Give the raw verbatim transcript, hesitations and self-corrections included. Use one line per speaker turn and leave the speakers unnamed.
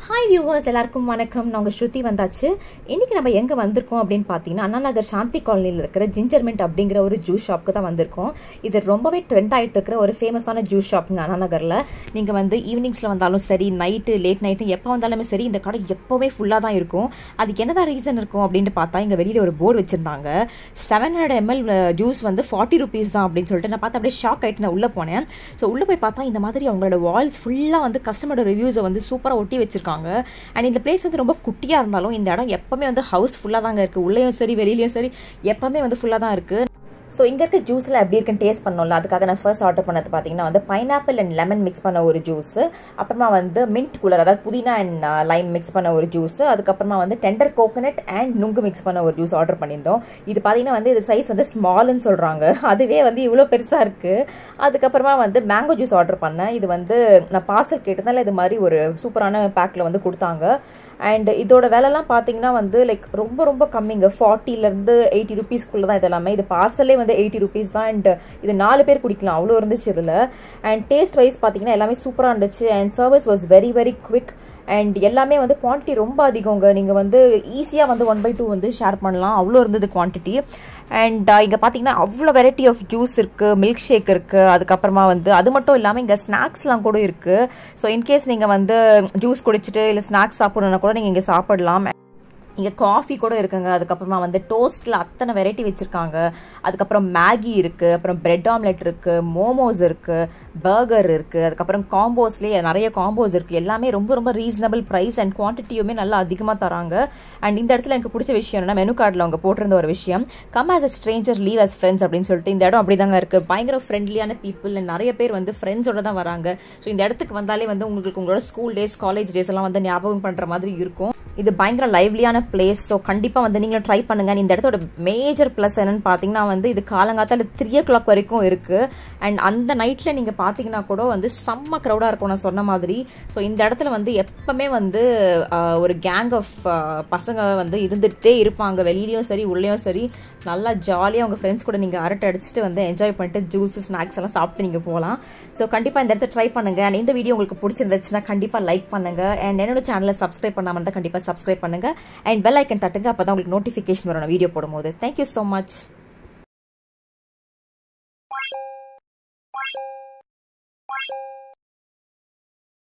Hi viewers, எல்லாருக்கும் வணக்கம். நான் உங்கள் ஸ்ருதி வந்தாச்சு. இன்றைக்கி நம்ம எங்கே வந்திருக்கோம் அப்படின்னு பார்த்தீங்கன்னா, அண்ணா நகர் சாந்தி காலனியில் இருக்கிற ஜிஞ்சர்மெண்ட் அப்படிங்கிற ஒரு ஜூஸ் ஷாப்புக்கு தான் வந்திருக்கோம். இது ரொம்பவே ட்ரெண்ட் ஆகிட்டு இருக்கிற ஒரு ஃபேமஸான ஜூஸ் ஷாப்புங்க அண்ணா நகரில். நீங்கள் வந்து ஈவினிங்ஸில் வந்தாலும் சரி, நைட்டு லேட் நைட்டு எப்போ வந்தாலுமே சரி, இந்த கடை எப்போவே ஃபுல்லாக தான் இருக்கும். அதுக்கு என்னதான் ரீசன் இருக்கும் அப்படின்ட்டு பார்த்தா, இங்கே வெளியில் ஒரு போர்டு வச்சுருந்தாங்க. செவன் ஹண்ட்ரட் எம்எல் ஜூஸ் வந்து ஃபார்ட்டி ருபீஸ் தான் அப்படின்னு சொல்லிட்டு நான் பார்த்து அப்படியே ஷாக் ஆகிட்டு நான் உள்ளே போனேன். ஸோ உள்ளே போய் பார்த்தா இந்த மாதிரி அவங்களோட வால்ஸ் ஃபுல்லாக வந்து கஸ்டமரோட ரிவ்யூஸை வந்து சூப்பராக ஒட்டி வச்சிருக்காங்க. அண்ட் இந்த பிளேஸ் வந்து ரொம்ப குட்டியாக இருந்தாலும் இந்த இடம் எப்பவுமே வந்து ஹவுஸ் ஃபுல்லாக தாங்க இருக்குது. உள்ளேயும் சரி வெளியிலையும் சரி எப்பவுமே வந்து ஃபுல்லாக தான் இருக்குது. ஸோ இங்கே இருக்க ஜூஸில் எப்படி இருக்குன்னு டேஸ்ட் பண்ணோம்ல, அதுக்காக நான் ஃபர்ஸ்ட் ஆர்டர் பண்ணது பார்த்தீங்கன்னா வந்து பைனாப்பிள் அண்ட் லெமன் மிக்ஸ் பண்ண ஒரு ஜூஸு, அப்புறமா வந்து மின்ட் கூலர் அதாவது புதினா அண்ட் லைம் மிக்ஸ் பண்ண ஒரு ஜூஸு, அதுக்கப்புறமா வந்து டெண்டர் கோகனட் அண்ட் நுங்கு மிக்ஸ் பண்ண ஒரு ஜூஸ் ஆர்டர் பண்ணியிருந்தோம். இது பார்த்தீங்கன்னா வந்து இது சைஸ் வந்து ஸ்மால்னு சொல்கிறாங்க, அதுவே வந்து இவ்வளோ பெருசாக இருக்குது. அதுக்கப்புறமா வந்து மேங்கோ ஜூஸ் ஆர்டர் பண்ணேன். இது வந்து நான் பார்சல் கேட்டதால இது மாதிரி ஒரு சூப்பரான பேக்கில் வந்து கொடுத்தாங்க. அண்ட் இதோட விலைலாம் பார்த்தீங்கன்னா வந்து லைக் ரொம்ப ரொம்ப கம்மிங்க, ஃபார்ட்டிலேருந்து எயிட்டி ருபீஸ்க்குள்ளே தான். இது எல்லாமே இது பார்சலே வந்து எயிட்டி ருபீஸ் தான். அண்ட் இது நாலு பேர் குடிக்கலாம், அவ்வளோ இருந்துச்சு இதில். அண்ட் டேஸ்ட் வைஸ் பார்த்தீங்கன்னா எல்லாமே சூப்பராக இருந்துச்சு. And service was very very quick. And எல்லாமே வந்து குவான்டிட்டி ரொம்ப அதிகங்க. நீங்கள் வந்து ஈஸியாக வந்து ஒன் பை டூ வந்து ஷேர் பண்ணலாம், அவ்வளோ இருந்தது குவான்டிட்டி. அண்ட் இங்கே பார்த்தீங்கன்னா அவ்வளோ வெரைட்டி ஆஃப் ஜூஸ் இருக்குது, மில்க் ஷேக் இருக்குது, அதுக்கப்புறமா வந்து அது மட்டும் இல்லாமல் இங்கே ஸ்நாக்ஸ்லாம் கூட இருக்குது. ஸோ இன்கேஸ் நீங்கள் வந்து ஜூஸ் குடிச்சிட்டு இல்லை ஸ்நாக்ஸ் சாப்பிடணுன்னா கூட நீங்கள் இங்கே சாப்பிடலாம். இங்கே காஃபி கூட இருக்குங்க. அதுக்கப்புறமா வந்து டோஸ்ட்டில் அத்தனை வெரைட்டி வச்சுருக்காங்க. அதுக்கப்புறம் மேகி இருக்குது, அப்புறம் பிரெட் ஆம்லெட் இருக்குது, மோமோஸ் இருக்குது, பர்கர் இருக்குது, அதுக்கப்புறம் காம்போஸ்லேயே நிறைய காம்போஸ் இருக்குது. எல்லாமே ரொம்ப ரொம்ப ரீசனபிள் ப்ரைஸ் அண்ட் குவான்டிட்டியுமே நல்லா அதிகமாக தராங்க. அண்ட் இந்த இடத்துல எனக்கு பிடிச்ச விஷயம் என்னன்னா, மெனு கார்டில் அவங்க போட்டிருந்த ஒரு விஷயம், come as a stranger leave as friends அப்படின்னு சொல்லிட்டு. இந்த இடம் அப்படி தாங்க இருக்குது, பயங்கர ஃப்ரெண்ட்லியான பீப்புள். நிறைய பேர் வந்து ஃப்ரெண்ட்ஸோட தான் வராங்க. ஸோ இந்த இடத்துக்கு வந்தாலே வந்து உங்களுக்கு உங்களோட ஸ்கூல் டேஸ் காலேஜ் டேஸ் எல்லாம் வந்து ஞாபகம் பண்ணுற மாதிரி இருக்கும். இது பயங்கர லைவ்லியான பிளேஸ். ஸோ கண்டிப்பாக வந்து நீங்களும் ட்ரை பண்ணுங்க. இந்த இடத்தோட மேஜர் ப்ளஸ் என்னன்னு பார்த்தீங்கன்னா வந்து இது காலங்காத்தால த்ரீ ஓ கிளாக் வரைக்கும் இருக்கு. அண்ட் அந்த நைட்ல நீங்க பார்த்தீங்கன்னா கூட வந்து செம்ம க்ரௌடா இருக்கும் நான் சொன்ன மாதிரி. ஸோ இந்த இடத்துல வந்து எப்பவுமே வந்து ஒரு கேங் ஆஃப் பசங்க வந்து இருந்துகிட்டே இருப்பாங்க, வெளியிலயும் சரி உள்ளேயும் சரி. நல்லா ஜாலியாக உங்க ஃப்ரெண்ட்ஸ் கூட நீங்க அரட்டை அடிச்சுட்டு வந்து என்ஜாய் பண்ணிட்டு ஜூஸ் ஸ்நாக்ஸ் எல்லாம் சாப்பிட்டு நீங்க போகலாம். ஸோ கண்டிப்பாக இந்த இடத்த ட்ரை பண்ணுங்க. அண்ட் இந்த வீடியோ உங்களுக்கு பிடிச்சிருந்துச்சுன்னா கண்டிப்பா லைக் பண்ணுங்க. அண்ட் என்னோட சேனலை சப்ஸ்கிரைப் பண்ணாம இருந்தால் கண்டிப்பா சப்ஸ்கிரைப் பண்ணுங்க. அண்ட் பெல் ஐக்கன் தட்டுங்க, அப்பதான் உங்களுக்கு நோட்டிஃபிகேஷன் வரும் வீடியோ போடும்போது. Thank you so much.